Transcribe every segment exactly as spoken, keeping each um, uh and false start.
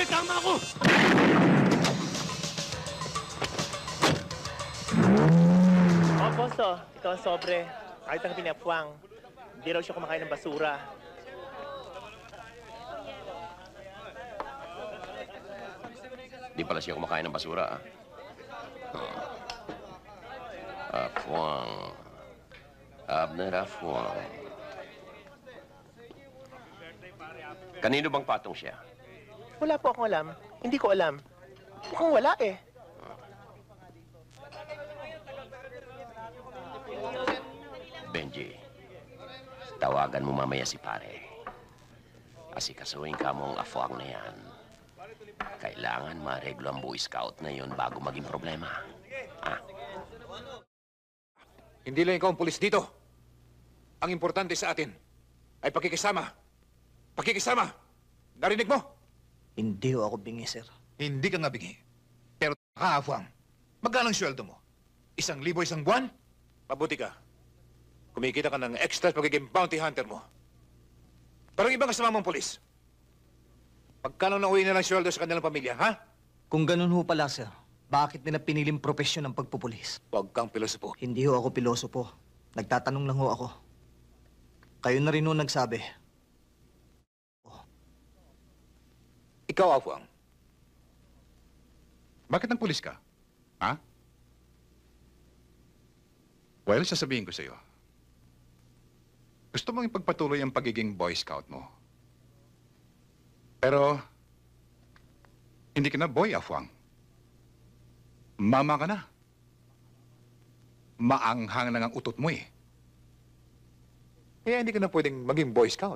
may tama ako! Oh, boso, ito ang sobre. Kahit ang pinapwang, hindi raw siya kumakain ng basura. Di pala siya kumakain ng basura, ah. Oh. Afuang. Abner Afuang. Kanino bang patong siya? Wala po akong alam. Hindi ko alam. Mukhang wala eh. Benji, tawagan mo mamaya si pare. Asikasuhin ka mo ang afuang na yan. Kailangan mareglo ang Boy Scout na yun bago maging problema. Ah? Hindi lang ikaw ang pulis dito. Ang importante sa atin ay pakikisama. Pakikisama! Narinig mo? Hindi ho ako bingi, sir. Hindi ka nga bingi. Pero kaafuang, magkano ang sweldo mo? Isang libo isang buwan? Mabuti ka. Kumikita ka ng extra pagiging bounty hunter mo. Pero ang ibang kasama mong pulis, magkano na uwi na ng sweldo sa kanilang pamilya, ha? Kung ganun ho pala, sir, bakit nila piniling profesyon ng pagpupulis? Huwag kang pilosopo. Hindi ho ako pilosopo. Nagtatanong lang ho ako. Kayo na rin ho nagsabi. Ikaw, Afuang. Bakit ang pulis ka? Ha? Well, sasabihin ko sa'yo. Gusto mong ipagpatuloy ang pagiging Boy Scout mo. Pero, hindi ka na boy, Afuang. Mama ka na. Maanghang na ang utot mo eh. Kaya hindi ka na pwedeng maging Boy Scout.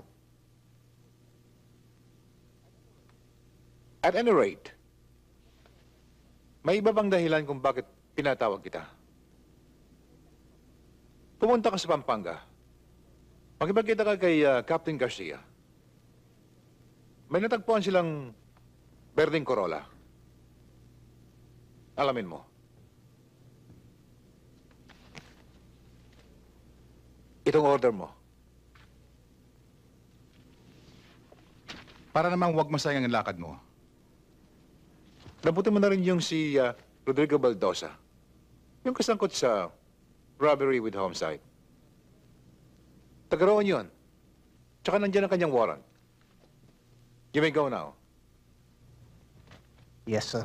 At any rate, may iba bang dahilan kung bakit pinatawag kita? Pumunta ka sa Pampanga. Makipagkita ka kay uh, Captain Garcia. May natagpuan silang berdeng Corolla. Alamin mo. Itong order mo. Para namang huwag masayang ang lakad mo. Nabuti mo na rin yung si uh, Rodrigo Baldosa. Yung kasangkot sa robbery with homicide. Tagaroon yun. Tsaka nandiyan ang kanyang warrant. You may go now. Yes, sir.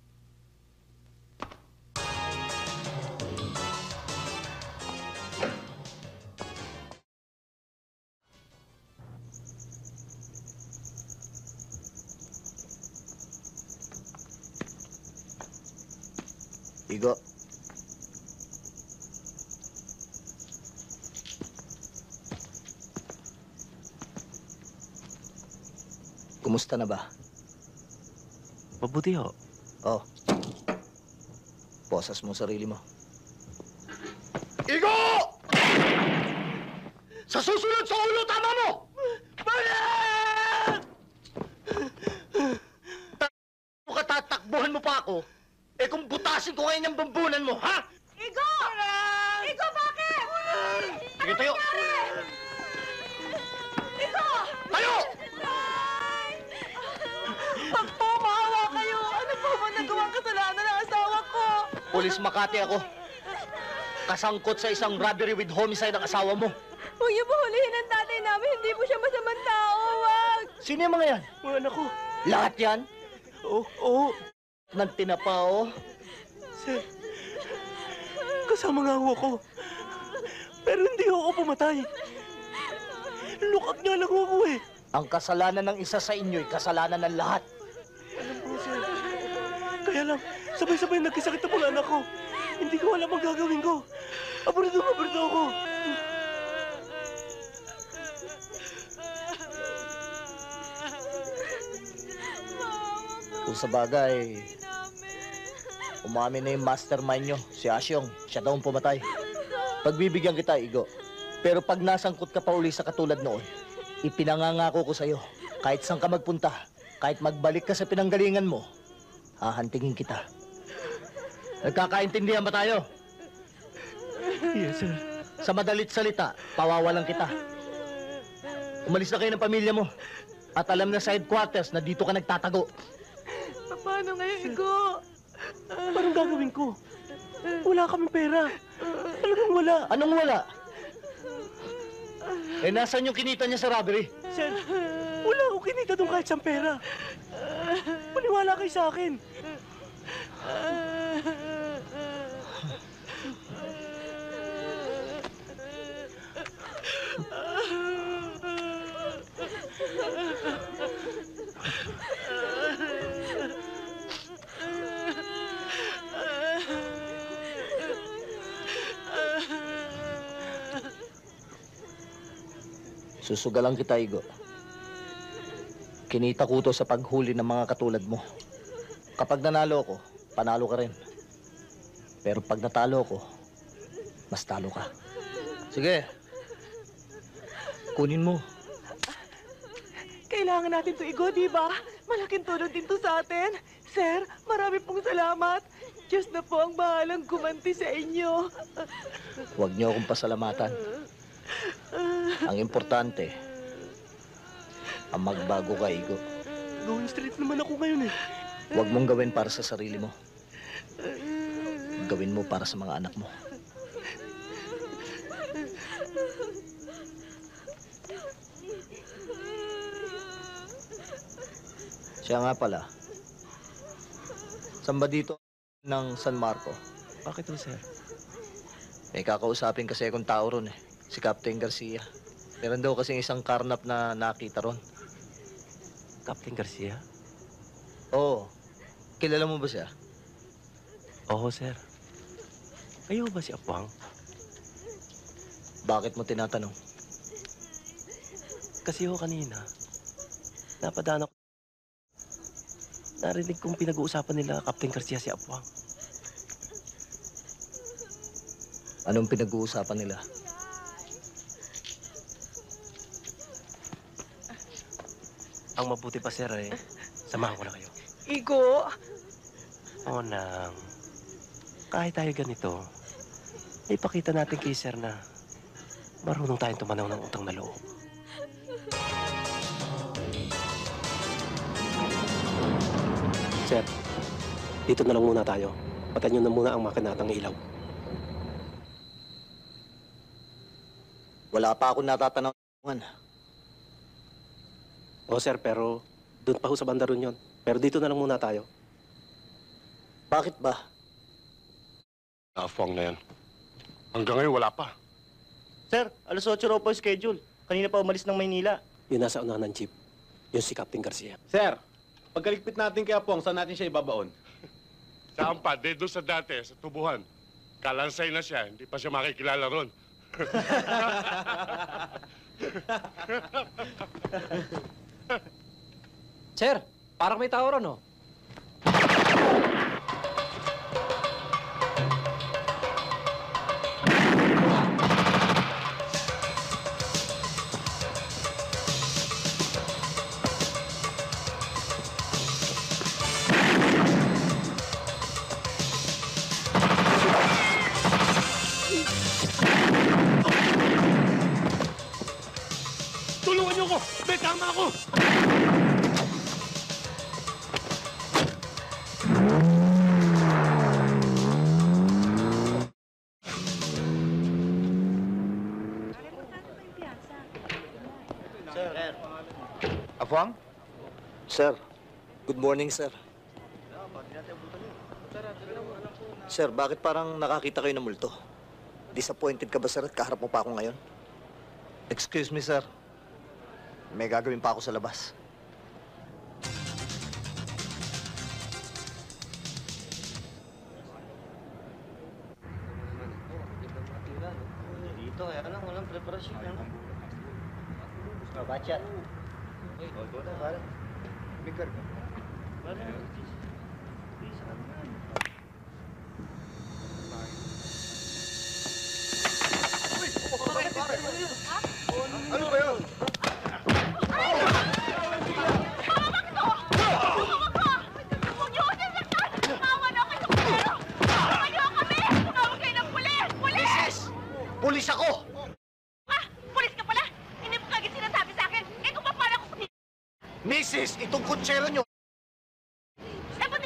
Igo. Kumusta na ba? Mabuti ho. Oh. Posas mo sarili mo. Igo! Sa susunod sa ulo, tama mo! Balik! Kung katatakbuhan mo pa ako, eh kung butasin ko ngayon yung bambunan mo, ha? Igo! Igo, bakit? Sige, tayo! Igo! Tayo! Pag po, maawa kayo. Ano po ba nagawang kasalanan ng asawa ko? Pulis Makati ako. Kasangkot sa isang robbery with homicide ang asawa mo. Huwag niyo po hulihin ang tatay namin. Hindi po siya masamang tao. Wag! Sino yung mga yan? Mga anak ko. Lahat yan? Oo, oo. Nang tinapa, oh. Sir, kasama nga ho ako. Pero hindi ho ako pumatay. Look up niya lang ho ako eh. Ang kasalanan ng isa sa inyo'y kasalanan ng lahat. Alam ko, sir. Kaya lang, sabay-sabay nagkasakit ang mga anak ko. Hindi ko alam ang gagawin ko. Aborito, aborito ako. Kung sa bagay, umamin na yung mastermind nyo, si Asyong. Siya daw ang pumatay. Pagbibigyan kita, Igo. Pero pag nasangkot ka pa uli sa katulad noon, ipinangangako ko sa'yo, kahit saan ka magpunta, kahit magbalik ka sa pinanggalingan mo, hahantingin kita. Nagkakaintindihan ba tayo? Yes, sir. Sa madalit salita, pawawalan kita. Umalis na kayo ng pamilya mo. At alam na sa headquarters na dito ka nagtatago. Paano ngayon, Igo? Anong gagawin ko? Wala kaming pera. Talagang wala. Anong wala? Eh, nasaan yung kinita niya sa robbery? Sir, wala akong kinita doon kahit sa pera. Maniwala kayo sa akin. Susugalan kita, Igo. Kinita ko to sa paghuli ng mga katulad mo. Kapag nanalo ko, panalo ka rin. Pero pag natalo ko, mas talo ka. Sige. Kunin mo. Kailangan natin to, Igo, di ba? Malaking tulong din to sa atin. Sir, marami pong salamat. Diyos na po ang bahalang gumanti sa inyo. Huwag niyo akong pasalamatan. Ang importante, ang magbago ka, Igo. Going straight naman ako ngayon eh. Huwag mong gawin para sa sarili mo. Gawin mo para sa mga anak mo. Siya nga pala. Saan ba dito ng San Marco? Bakit ho, sir? May kakausapin kasi akong tao ron eh. Si Captain Garcia. Meron daw kasing isang karnap na nakita ron. Captain Garcia? Oo. Kilala mo ba siya? Oo, sir. Kayo ba si Apwang? Bakit mo tinatanong? Kasi ho kanina, napadaan ako. Narinig kong pinag-uusapan nila Captain Garcia si Apwang. Anong pinag-uusapan nila? Ang mabuti pa, sir, eh, samahan ko na kayo. Igo, O nang, kahit tayo ganito, ipakita natin kay sir na marunong tayong tumanaw ng utang na loob. Sir, dito na lang muna tayo. Patayin niyo na muna ang makinatang ilaw. Wala pa akong natatanungan. O sir, pero doon pa ho sa banda ron yun. Pero dito na lang muna tayo. Bakit ba? Afwang na yan. Hanggang ngayon, wala pa. Sir, alas otso raw po yung schedule. Kanina pa umalis ng Maynila. Yun nasa unahan ng jeep. Yun si Captain Garcia. Sir, pagkaligpit natin kay Apong, saan natin siya ibabaon? Saan pa? De, doon sa dati, sa tubuhan. Kalansay na siya, hindi pa siya makikilala ron. Sir, parang may tao ron, oh. Tulungan niyo ko! May tama ako! Afwang? Sir, good morning, sir. Sir, bakit parang nakakita kayo ng multo? Disappointed ka ba, sir, at kaharap mo pa ako ngayon? Excuse me, sir. May gagawin pa ako sa labas. Dito, kaya lang, walang preparasyon. Oh, bachat. Ano ba yun? Pulis ako! ha? Pulis ka pala? Hindi mo kagad sinasabi sa akin. Eh kung pa paano ako... Missus, itong kutsero nyo, Eh ba't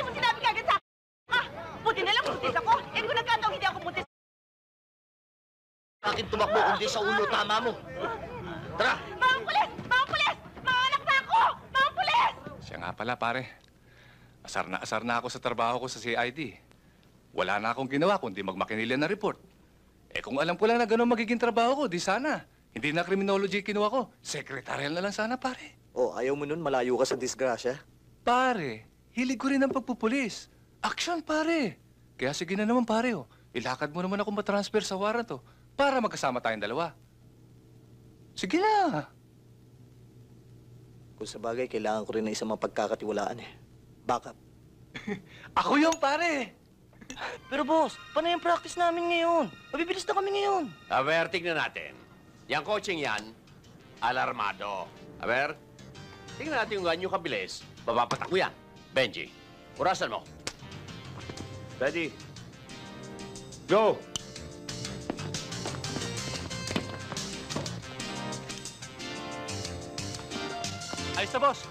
akin tumakbo, kundi sa ulo tama mo. Tara! Mga pulis! Mga pulis! Mga anak na ako! Mga pulis! Siya nga pala, pare. Asar na asar na ako sa trabaho ko sa C I D. Wala na akong ginawa kundi magmakinilya na report. Eh kung alam ko lang na gano'n magiging trabaho ko, di sana. Hindi na criminology kinuha ko. Secretarial na lang sana, pare. Oh, ayaw mo nun, malayo ka sa disgrasya. Pare, hilig ko rin ang pagpupulis. Action, pare. Kaya sige na naman, pare, oh. Ilakad mo naman ako matransfer sa warrant, oh, para magkasama tayong dalawa. Sige na. Kung sa bagay, kailangan ko rin ng isang mapagkakatiwalaan eh. Backup. Ako yung pare. Pero boss, paano yung practice namin ngayon? Mabibilis na kami ngayon. Aber, tignan natin. Yang coaching yan, alarmado. Aber, tignan natin kung ganyo kabilis. Babapatak mo yan. Benji, orasan mo. Ready? Go! Ayos na, boss.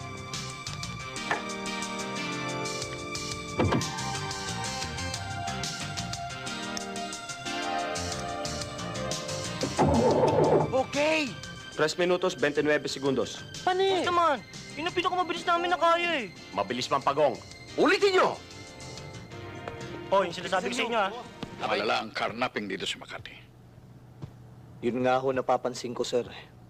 Okay! Tres minutos, twenty-nine segundos. Paano eh? Boss naman, yun ang pinakamabilis namin na kaya eh. Mabilis man pagong. Ulitin nyo! Oh, yung sinasabi ko sa inyo ah. Malala ang carnapping dito sa Makati. Yun nga ho napapansin ko, sir.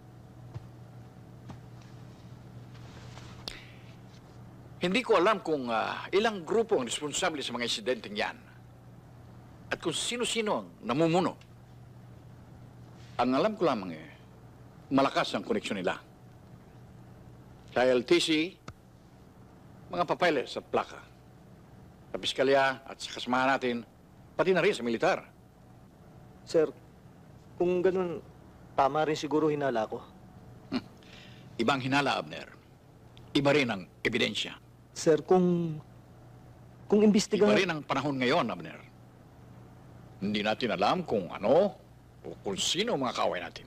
Hindi ko alam kung ah, ilang grupo ang responsable sa mga insidenteng yan. At kung sino-sino ang namumuno. Ang alam ko lamang eh, malakas ang koneksyon nila. Sa L T C, mga papeles at plaka. Sa piskalya at sa kasamahan natin, pati na rin sa militar. Sir, kung ganun, tama rin siguro hinala ko. Ibang hinala, Abner. Iba rin ang ebidensya. Sir, kung... kung imbestigahan... Iba rin ang panahon ngayon, Abner. Hindi natin alam kung ano o kung sino ang mga kaaway natin.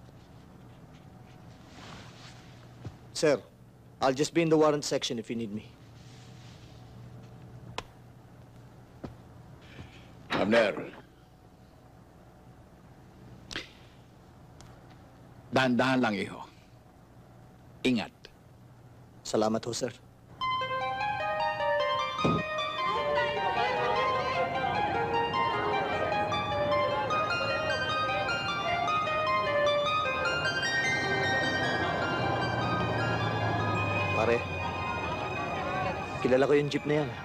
Sir, I'll just be in the warrant section if you need me. Abner. Dahan-dahan lang, iho. Ingat. Salamat ho, sir. Pare, kilala ko yung jeep na yan.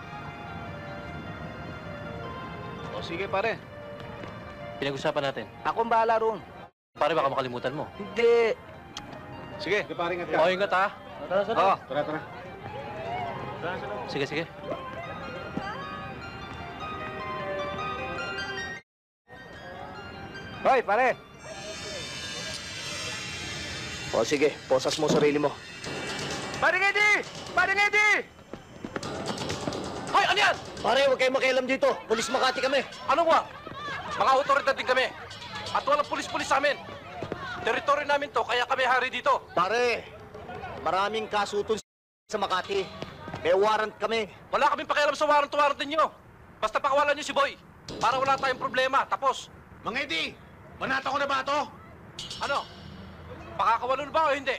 O sige, pare. Pinag-usapan natin. Ako ang bahala roon. Pare, baka makalimutan mo. Hindi. Sige. Sige, pare, ingat ka. O, ingat ha. Tara, tara. Oh. Tara, tara. Sige, sige. Hoy, pare! O sige, posas mo sarili mo. Paring Eddie! Paring Eddie! Hoy, ano yan? Pare, huwag kayong makialam dito. Pulis Makati kami. Ano nga? Mga otoridad din kami. At walang pulis-pulis sa amin. Teritoryo namin to, kaya kami hari dito. Pare, maraming kasuton sa Makati. May warrant kami. Wala kaming pakialam sa warrant-warrant ninyo. Basta pakawalan niyo si Boy. Para wala tayong problema. Tapos. Mang Eddie, banata ko na ba ito? Ano? Pakakawalan ba o hindi?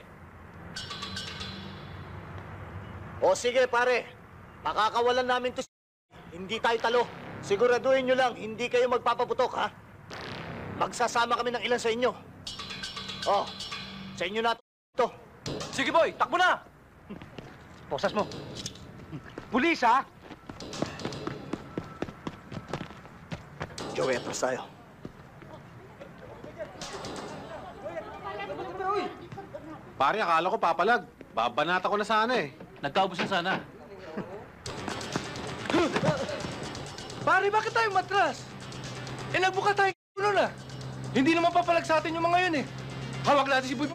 O sige, pare. Pakakawalan namin to. Hindi tayo talo. Siguraduhin nyo lang, hindi kayo magpapaputok, ha? Magsasama kami ng ilan sa inyo. Oh, sa inyo na to. Sige, Boy. Takbo na. Posas mo. Pulis, ha? Joey, atras tayo. Pare, akala ko papalag. Babanata ko na sana eh. Nagkaubos na sana. Pare, bakit tayo matras? Eh, nagbuka tayo k***o na. Hindi naman papalag sa atin yung mga yun eh. Hawag natin si Boy.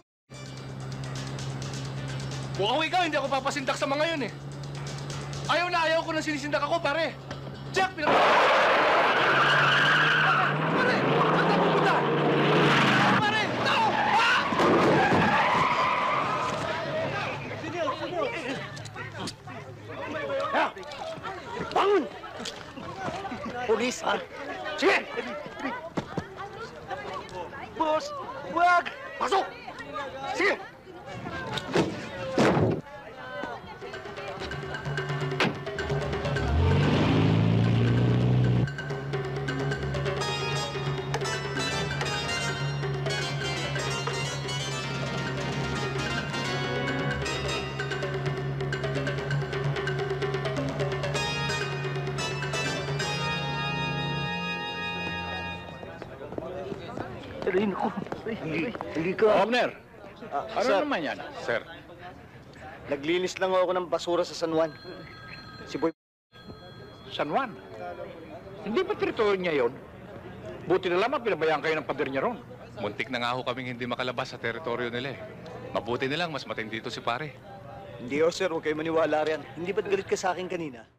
Mukhang ikaw, hindi ako papasindak sa mga yun eh. Ayaw na ayaw ko nang sinisindak ako, pare. Jack, pinag... Pare! Saan tayo pupunta? Pare! No! Ah! Bangon! Pulis, ha? Sige! boss! Wag! Pasok! Sige! Aray, naku. Hindi, hindi ka. Wagner, Ah, ano sir, naman yan? Sir, naglinis lang ako ng basura sa San Juan. Si Boy... San Juan. Hindi ba teritoryo niya yon? Buti na lamang pinabayaan kayo ng pader niya ron. muntik na nga ho kaming hindi makalabas sa teritoryo nila eh. Mabuti nilang mas matindi dito si pare. Hindi, oh, sir. Huwag kayo maniwala riyan. Hindi ba't galit ka sa akin kanina?